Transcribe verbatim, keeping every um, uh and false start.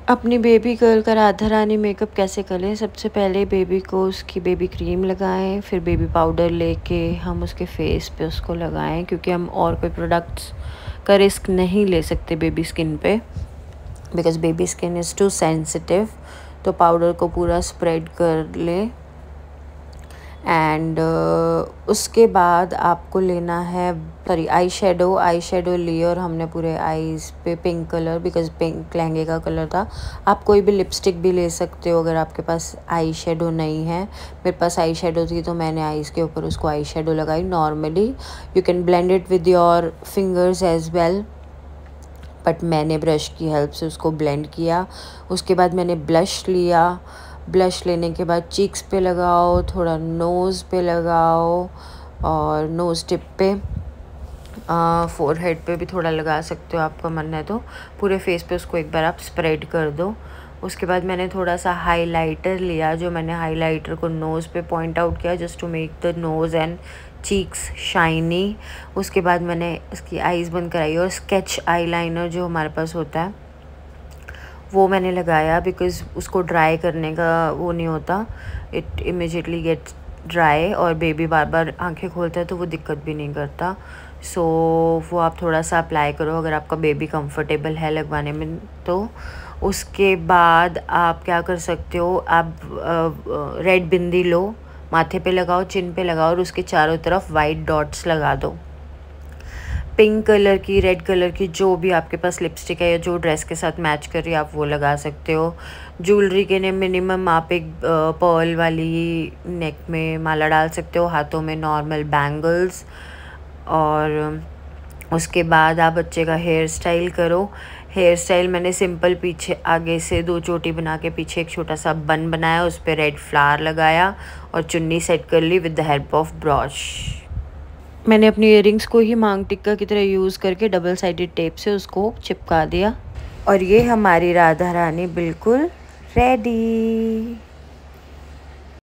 अपनी baby girl का Radha Rani makeup कैसे करें। सबसे पहले बेबी को उसकी बेबी क्रीम लगाएं, फिर बेबी पाउडर लेके हम उसके फेस पे उसको लगाएं, क्योंकि हम और कोई प्रोडक्ट्स का रिस्क नहीं ले सकते बेबी स्किन पे, because baby skin is too sensitive. तो पाउडर को पूरा स्प्रेड कर लें एंड uh, उसके बाद आपको लेना है sorry eye shadow eye shadow लिए और हमने पूरे आईज़ पे पिंक कलर, बिकॉज पिंक लहंगे का कलर था। आप कोई भी लिपस्टिक भी ले सकते हो अगर आपके पास आई शेडो नहीं है। मेरे पास आई शेडो थी तो मैंने आईज़ के ऊपर उसको आई शेडो लगाई। Normally you can blend it with your fingers as well, but मैंने ब्रश की हेल्प से उसको ब्लेंड किया। उसके बाद मैंने ब्लश लिया। ब्लश लेने के बाद चीक्स पे लगाओ, थोड़ा नोज़ पे लगाओ और नोज़ टिप पे, फोरहेड पे भी थोड़ा लगा सकते हो आपका मन है तो। पूरे फेस पे उसको एक बार आप स्प्रेड कर दो। उसके बाद मैंने थोड़ा सा हाइलाइटर लिया, जो मैंने हाइलाइटर को नोज़ पे पॉइंट आउट किया just to make the nose and cheeks shiny. उसके बाद मैंने इसकी आईज़ बंद कराई और स्केच आईलाइनर जो हमारे पास होता है वो मैंने लगाया, बिकॉज़ उसको ड्राई करने का वो नहीं होता, इट इमिजिएटली गेट्स ड्राई और बेबी बार बार आंखें खोलता है तो वो दिक्कत भी नहीं करता। सो so, वो आप थोड़ा सा अप्लाई करो अगर आपका बेबी कंफर्टेबल है लगवाने में तो। उसके बाद आप क्या कर सकते हो, आप रेड बिंदी लो, माथे पे लगाओ, चिन पे लगाओ और उसके चारों तरफ वाइट डॉट्स लगा दो। पिंक कलर की, रेड कलर की, जो भी आपके पास लिपस्टिक है या जो ड्रेस के साथ मैच कर रही है आप वो लगा सकते हो। ज्वेलरी के लिए मिनिमम आप एक पर्ल वाली नेक में माला डाल सकते हो, हाथों में नॉर्मल बैंगल्स। और उसके बाद आप बच्चे का हेयर स्टाइल करो। हेयर स्टाइल मैंने सिंपल पीछे आगे से दो चोटी बना के पीछे एक छोटा सा बन बनाया, उस पर रेड फ्लावर लगाया और चुन्नी सेट कर ली with the help of brush. मैंने अपनी इयररिंग्स को ही मांग टिक्का की तरह यूज़ करके डबल साइडेड टेप से उसको चिपका दिया और ये हमारी राधा रानी बिल्कुल रेडी।